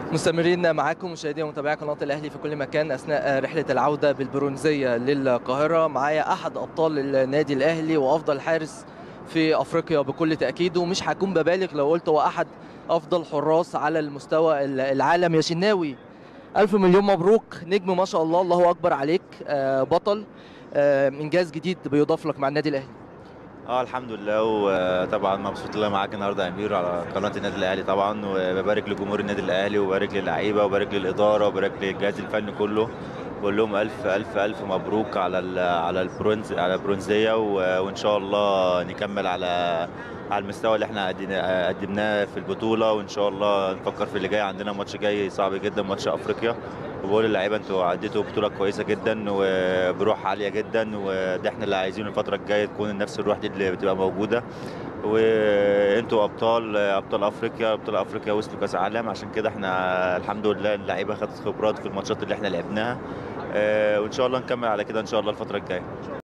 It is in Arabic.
مستمرين معاكم مشاهدي ومتابعي قناة الأهلي في كل مكان أثناء رحلة العودة بالبرونزية للقاهرة. معايا أحد أبطال النادي الأهلي وأفضل حارس في أفريقيا بكل تأكيد، ومش هكون ببالغ لو قلت هو أحد أفضل حراس على المستوى العالم. يا شناوي، ألف مليون مبروك، نجم ما شاء الله، الله أكبر عليك، بطل، إنجاز جديد بيضاف لك مع النادي الأهلي. الحمد لله. وطبعا مبسوط ان انا معاك النهارده يا امير على قناه النادي الاهلي طبعا، وببارك لجمهور النادي الاهلي وببارك للعيبه وببارك للاداره وببارك للجهاز الفني كله. بقول لهم الف الف الف مبروك على البرونزيه، وان شاء الله نكمل على المستوى اللي احنا قدمناه في البطوله، وان شاء الله نفكر في اللي جاي. عندنا ماتش جاي صعب جدا، ماتش افريقيا. وبقول للعيبه انتوا عديتوا بطوله كويسه جدا وبروح عاليه جدا، وده احنا اللي عايزينه الفتره الجايه، تكون نفس الروح دي اللي بتبقى موجوده. وانتوا ابطال افريقيا، ابطال افريقيا وصلوا كاس عالم، عشان كده احنا الحمد لله اللعيبه خدت خبرات في الماتشات اللي احنا لعبناها. وان شاء الله نكمل على كده ان شاء الله الفتره الجايه.